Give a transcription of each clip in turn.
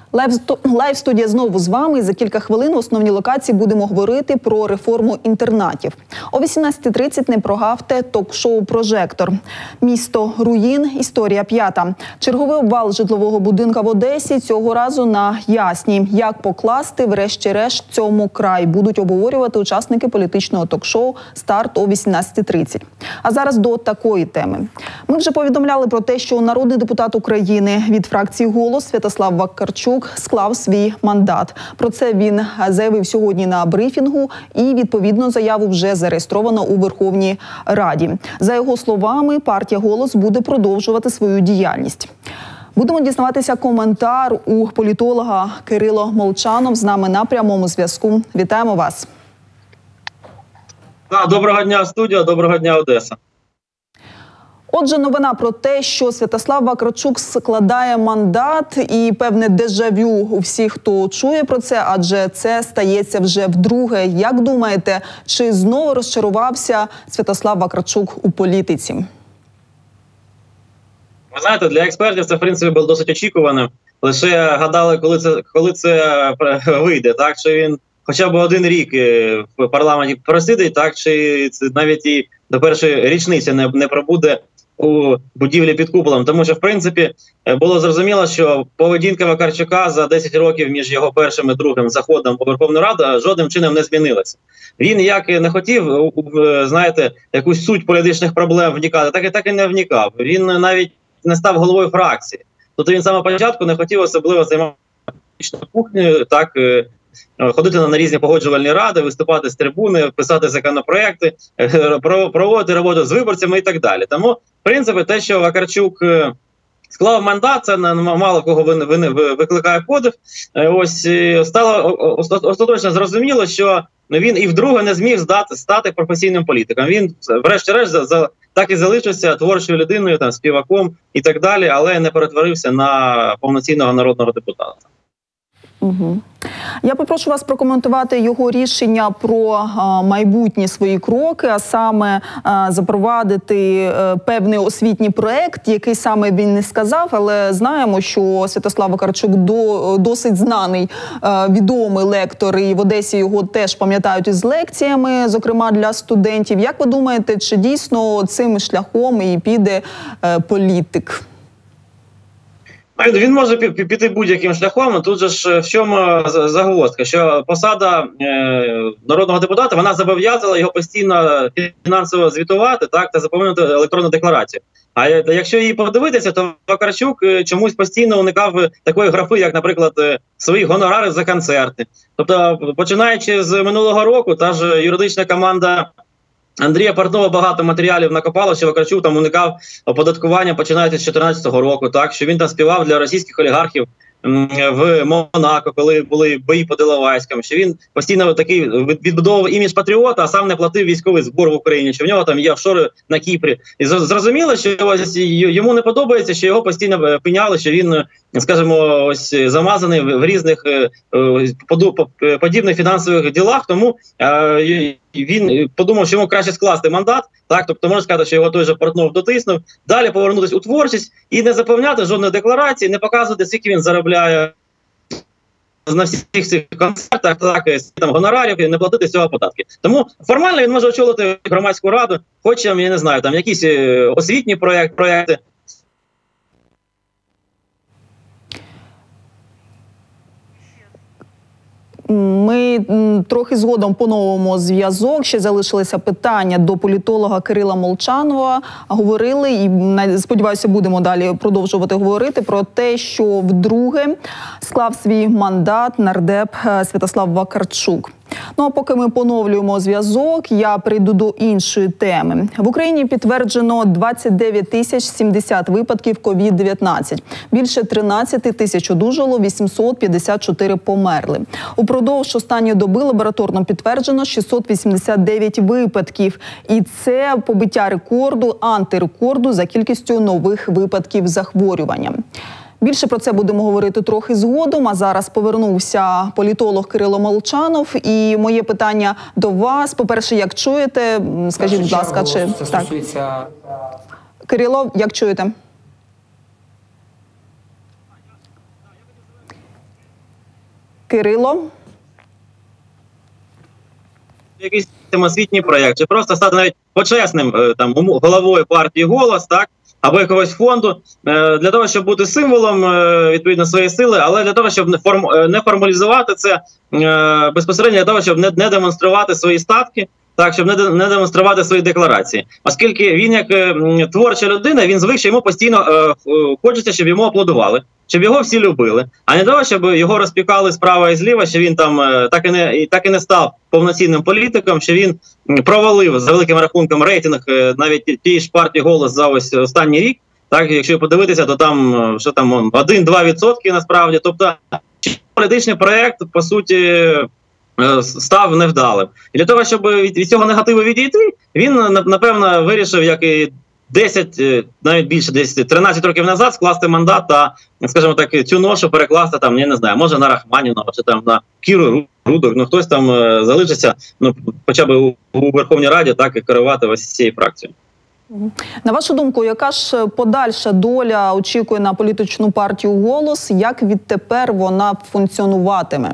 Лайв-студія знову з вами. За кілька хвилин в основній локації будемо говорити про реформу інтернатів. О 18:30 не прогавте ток-шоу «Прожектор». Місто руїн. Історія п'ята. Черговий обвал житлового будинка в Одесі, цього разу на Ясній. Як покласти, врешті-решт, цьому край, будуть обговорювати учасники політичного ток-шоу «Старт» о 18:30. А зараз до такої теми. Ми вже повідомляли про те, що народний депутат України від фракції «Голос» Святослав Вакарчук склав свій мандат. Про це він заявив сьогодні на брифінгу і, відповідно, заяву вже зареєстровано у Верховній Раді. За його словами, партія «Голос» буде продовжувати свою діяльність. Будемо дізнаватися коментар у політолога Кирило Молчанов. З нами на прямому зв'язку. Вітаємо вас. Доброго дня, студія, доброго дня, Одеса. Отже, новина про те, що Святослав Вакарчук складає мандат і певне дежавю у всіх, хто чує про це, адже це стається вже вдруге. Як думаєте, чи знову розчарувався Святослав Вакарчук у політиці? Ви знаєте, для експертів це, в принципі, було досить очікувано. Лише гадали, коли це вийде, так? Чи він хоча б один рік в парламенті просидить, так? Чи навіть і до першої річниці не пробуде у будівлі під куполом. Тому що, в принципі, було зрозуміло, що поведінка Вакарчука за 10 років між його першим і другим заходом у Верховну Раду жодним чином не змінилася. Він як не хотів, знаєте, якусь суть політичних проблем вникати, так і не вникав. Він навіть не став головою фракції. Тобто він з самого початку не хотів особливо займатися кухнею, так, ходити на різні погоджувальні ради, виступати з трибуни, писати законопроекти, проводити роботу з виборцями і так далі. Тому, в принципі, те, що Вакарчук склав мандат, це мало кого викликає подив. Ось стало остаточно зрозуміло, що він і вдруге не зміг стати професійним політиком. Він, врешті-решт, так і залишився творчою людиною, там, співаком і так далі, але не перетворився на повноцінного народного депутата. Угу. Я попрошу вас прокоментувати його рішення про майбутні свої кроки, а саме запровадити певний освітній проєкт, який саме він не сказав, але знаємо, що Святослав Вакарчук досить знаний, відомий лектор, і в Одесі його теж пам'ятають із лекціями, зокрема для студентів. Як ви думаєте, чи дійсно цим шляхом і піде політик? Він може піти будь-яким шляхом. Тут же ж в чому загвоздка, що посада народного депутата, вона зобов'язала його постійно фінансово звітувати, так, та заповнити електронну декларацію. А якщо її подивитися, то Вакарчук чомусь постійно уникав такої графи, як, наприклад, свої гонорари за концерти. Тобто, починаючи з минулого року, та ж юридична команда Андрія Портнова багато матеріалів накопало, що Вакарчук там уникав оподаткування, починаючи з 2014 року, так, що він там співав для російських олігархів в Монако, коли були бої по Іловайськам, що він постійно такий відбудовував імідж патріота, а сам не платив військовий збор в Україні, що в нього там є офшори на Кіпрі. І зрозуміло, що йому не подобається, що його постійно пеняли, що він, скажімо, ось замазаний в різних подібних фінансових ділах, тому він подумав, що йому краще скласти мандат, так, тобто можна сказати, що його той же Портнов дотиснув, далі повернутися у творчість і не заповняти жодної декларації, не показувати, скільки він заробляє на всіх цих концертах, так, там, гонорарів, і не платити з цього податки. Тому формально він може очолити громадську раду, хоч, я не знаю, там якісь освітні проекти. Ми трохи згодом поновимо зв'язок. Ще залишилися питання до політолога Кирила Молчанова. Говорили, і, сподіваюся, будемо далі продовжувати говорити про те, що вдруге склав свій мандат нардеп Святослав Вакарчук. Ну а поки ми поновлюємо зв'язок, я прийду до іншої теми. В Україні підтверджено 29 тисяч 70 випадків COVID-19. Більше 13 тисяч одужало, 854 померли. Упродовж останньої доби лабораторно підтверджено 689 випадків. І це побиття рекорду, антирекорду за кількістю нових випадків захворювання. Більше про це будемо говорити трохи згодом, а зараз повернувся політолог Кирило Молчанов. І моє питання до вас. По-перше, як чуєте? Скажіть, будь ласка, чи... Так. Кирило, як чуєте? Кирило? Якийсь самосвітній проєкт, чи просто стати навіть почесним там головою партії «Голос», так, або якогось фонду, для того, щоб бути символом відповідно своєї сили, але для того, щоб не формалізувати це безпосередньо для того, щоб не демонструвати свої статки, так, щоб не демонструвати свої декларації. Оскільки він як творча людина, він звик, що йому постійно хочеться, щоб йому аплодували, щоб його всі любили, а не того, щоб його розпікали справа і зліва, що він там так і не став повноцінним політиком, що він провалив за великим рахунком рейтинг навіть тієї ж партії «Голос» за ось останній рік. Так, якщо подивитися, то там що там 1-2% насправді. Тобто політичний проєкт, по суті, став невдалим. І для того, щоб від цього негативу відійти, він, напевно, вирішив, як і 10, навіть більше, 13 років назад скласти мандат та, скажімо так, цю ношу перекласти там, я не знаю, може на Рахманіного, чи там на Кіру Рудок, ну хтось там залишиться, ну хоча б у Верховній Раді, так і керувати ось цією фракцією. На вашу думку, яка ж подальша доля очікує на політичну партію «Голос», як відтепер вона функціонуватиме?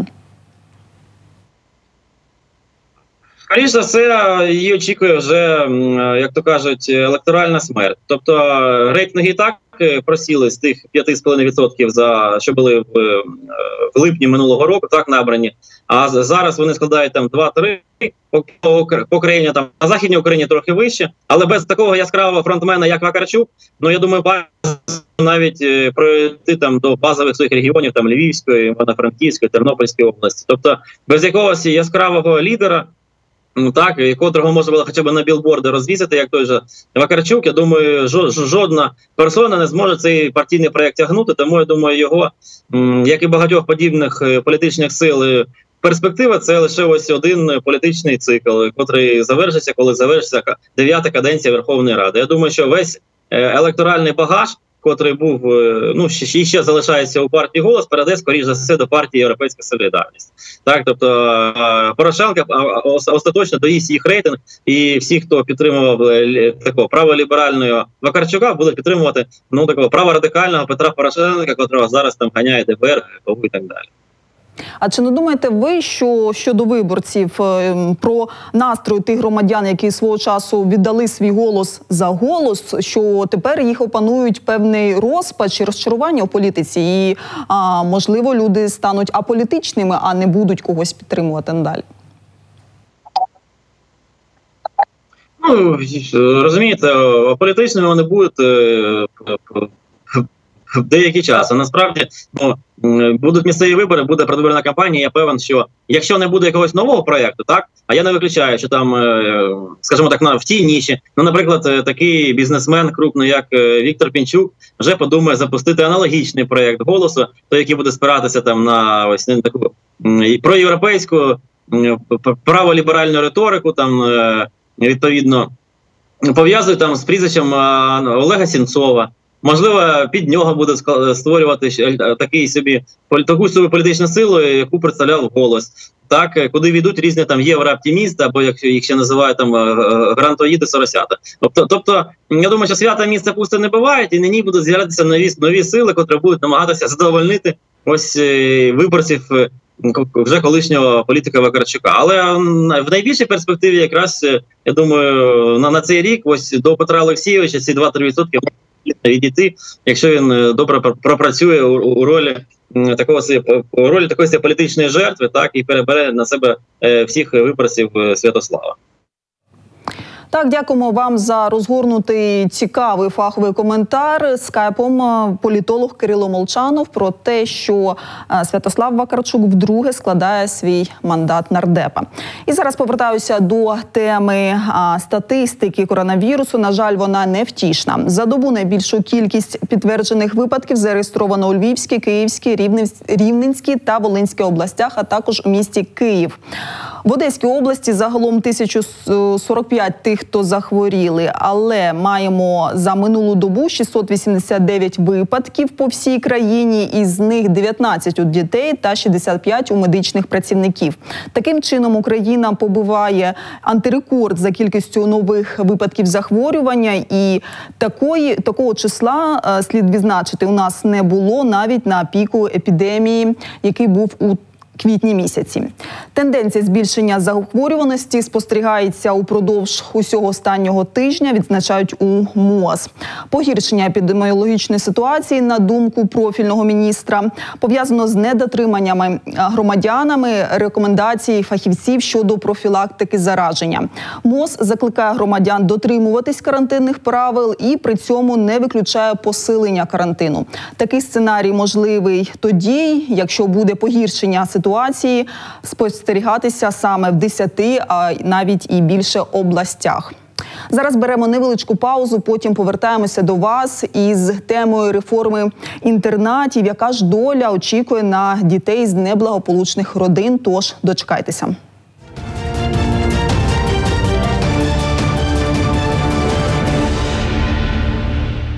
Скоріше за все, її очікує вже, як то кажуть, електоральна смерть. Тобто рейтинги і так просіли з тих 5,5%, що були в липні минулого року, так набрані. А зараз вони складають там 2-3 по країні, там на Західній Україні трохи вище. Але без такого яскравого фронтмена, як Вакарчук, ну я думаю, навіть пройти там до базових своїх регіонів, там Львівської, Івано-Франківської, Тернопільської області. Тобто без якогось яскравого лідера, так, котрого можна було хоча б на білборди розвісити, як той же Вакарчук, я думаю, жодна персона не зможе цей партійний проєкт тягнути, тому я думаю, його, як і багатьох подібних політичних сил, перспектива – це лише ось один політичний цикл, котрий завершиться, коли завершиться 9-та каденція Верховної Ради. Я думаю, що весь електоральний багаж, котрий був, ну, ще залишається у партії «Голос», перейде, скоріш за все, до партії «Європейська солідарність». Так, тобто Порошенко остаточно доїсть їх рейтинг, і всі, хто підтримував такого праволіберального Вакарчука, будуть підтримувати, ну, такого праворадикального Петра Порошенка, котрого зараз там ганяє ДБР і так далі. А чи не думаєте ви, що щодо виборців, про настрої тих громадян, які свого часу віддали свій голос за «Голос», що тепер їх опанують певний розпач і розчарування у політиці, і, можливо, люди стануть аполітичними, а не будуть когось підтримувати надалі? Ну, розумієте, аполітичними вони будуть в деякий час. А насправді, ну, будуть місцеві вибори, буде предвиборна кампанія. Я певен, що якщо не буде якогось нового проєкту, так, а я не виключаю, що там, скажімо так, в тій ніші, ну, наприклад, такий бізнесмен крупний, як Віктор Пінчук, вже подумає запустити аналогічний проєкт «Голосу», той, який буде спиратися там на ось таку проєвропейську, праволіберальну риторику, там, відповідно, пов'язують там з прізвищем Олега Сенцова. Можливо, під нього буде створювати таку собі політичну силу, яку представляв «Голос». Так, куди війдуть різні там єврооптимісти, або як їх ще називають там грантоїди, соросята. Тобто, я думаю, що свята місця пусте не бувають, і на ній будуть з'являтися нові сили, котрі будуть намагатися задовольнити ось виборців вже колишнього політика Вакарчука. Але в найбільшій перспективі якраз, я думаю, на цей рік ось до Петра Олексійовича ці 2-3% відійти, якщо він добре пропрацює у ролі такої політичної жертви, так, і перебере на себе всіх виборців Святослава. Так, дякуємо вам за розгорнутий, цікавий фаховий коментар. Скайпом політолог Кирило Молчанов про те, що Святослав Вакарчук вдруге складає свій мандат нардепа. І зараз повертаюся до теми статистики коронавірусу. На жаль, вона невтішна. За добу найбільшу кількість підтверджених випадків зареєстровано у Львівській, Київській, Рівненській та Волинській областях, а також у місті Київ. В Одеській області загалом 1045 тих, хто захворіли, але маємо за минулу добу 689 випадків по всій країні, із них 19 у дітей та 65 у медичних працівників. Таким чином, Україна побиває антирекорд за кількістю нових випадків захворювання, і такого числа, слід відзначити, у нас не було навіть на піку епідемії, який був у квітні місяці. Тенденція збільшення захворюваності спостерігається упродовж усього останнього тижня, відзначають у МОЗ. Погіршення епідеміологічної ситуації, на думку профільного міністра, пов'язано з недотриманнями громадянами рекомендацій фахівців щодо профілактики зараження. МОЗ закликає громадян дотримуватись карантинних правил і при цьому не виключає посилення карантину. Такий сценарій можливий тоді, якщо буде погіршення ситуації спостерігатися саме в 10, а навіть і більше областях. Зараз беремо невеличку паузу, потім повертаємося до вас із темою реформи інтернатів. Яка ж доля очікує на дітей з неблагополучних родин? Тож дочекайтеся.